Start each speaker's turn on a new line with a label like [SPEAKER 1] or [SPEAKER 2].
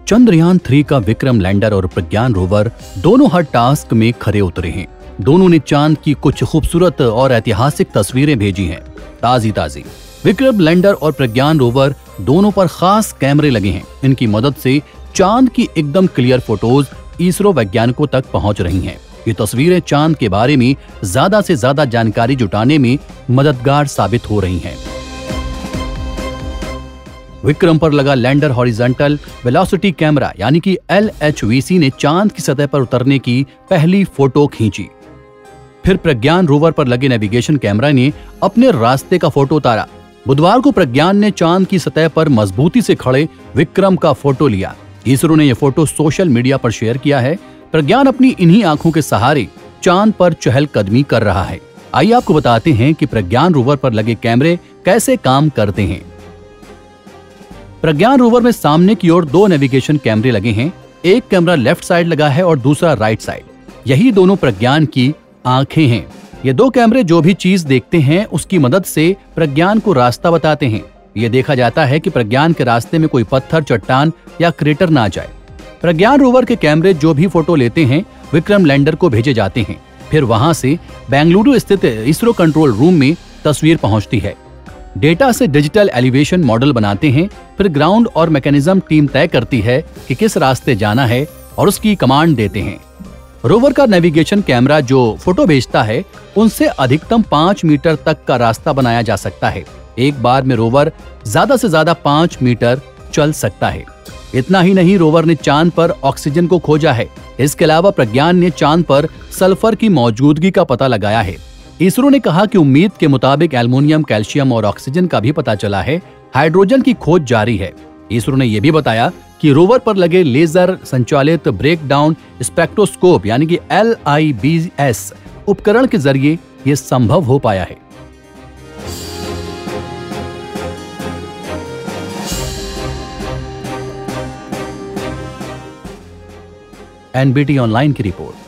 [SPEAKER 1] चंद्रयान 3 का विक्रम लैंडर और प्रज्ञान रोवर दोनों हर टास्क में खरे उतरे हैं। दोनों ने चांद की कुछ खूबसूरत और ऐतिहासिक तस्वीरें भेजी हैं, ताजी। विक्रम लैंडर और प्रज्ञान रोवर दोनों पर खास कैमरे लगे हैं। इनकी मदद से चांद की एकदम क्लियर फोटोज इसरो वैज्ञानिकों तक पहुंच रही हैं। ये तस्वीरें चांद के बारे में ज्यादा से ज्यादा जानकारी जुटाने में मददगार साबित हो रही हैं। विक्रम पर लगा लैंडर हॉरिजॉन्टल वेलोसिटी कैमरा यानी कि LHVC ने चांद की सतह पर उतरने की पहली फोटो खींची। फिर प्रज्ञान रोवर पर लगे नेविगेशन कैमरा ने अपने रास्ते का फोटो उतारा। बुधवार को प्रज्ञान ने चांद की सतह पर मजबूती से खड़े विक्रम का फोटो लिया। इसरो ने यह फोटो सोशल मीडिया पर शेयर किया है। प्रज्ञान अपनी इन्हीं आंखों के सहारे चांद पर चहलकदमी कर रहा है। आइए आपको बताते हैं कि प्रज्ञान रोवर पर लगे कैमरे कैसे काम करते हैं। प्रज्ञान रोवर में सामने की ओर 2 नेविगेशन कैमरे लगे हैं। एक कैमरा लेफ्ट साइड लगा है और दूसरा राइट साइड। यही दोनों प्रज्ञान की आंखें हैं। ये 2 कैमरे जो भी चीज देखते हैं उसकी मदद से प्रज्ञान को रास्ता बताते हैं। ये देखा जाता है कि प्रज्ञान के रास्ते में कोई पत्थर, चट्टान या क्रेटर ना जाए। प्रज्ञान रोवर के कैमरे जो भी फोटो लेते हैं विक्रम लैंडर को भेजे जाते हैं। फिर वहां से बेंगलुरु स्थित इसरो कंट्रोल रूम में तस्वीर पहुंचती है। डेटा से डिजिटल एलिवेशन मॉडल बनाते हैं। फिर ग्राउंड और मैकेनिज्म टीम तय करती है कि किस रास्ते जाना है और उसकी कमांड देते हैं। रोवर का नेविगेशन कैमरा जो फोटो भेजता है उनसे अधिकतम 5 मीटर तक का रास्ता बनाया जा सकता है। एक बार में रोवर ज्यादा से ज्यादा 5 मीटर चल सकता है। इतना ही नहीं, रोवर ने चांद पर ऑक्सीजन को खोजा है। इसके अलावा प्रज्ञान ने चांद पर सल्फर की मौजूदगी का पता लगाया है। इसरो ने कहा कि उम्मीद के मुताबिक एल्युमिनियम, कैल्शियम और ऑक्सीजन का भी पता चला है। हाइड्रोजन की खोज जारी है। इसरो ने यह भी बताया कि रोवर पर लगे लेजर संचालित ब्रेकडाउन स्पेक्ट्रोस्कोप यानी कि LIBS उपकरण के जरिए यह संभव हो पाया है। NBT ऑनलाइन की रिपोर्ट।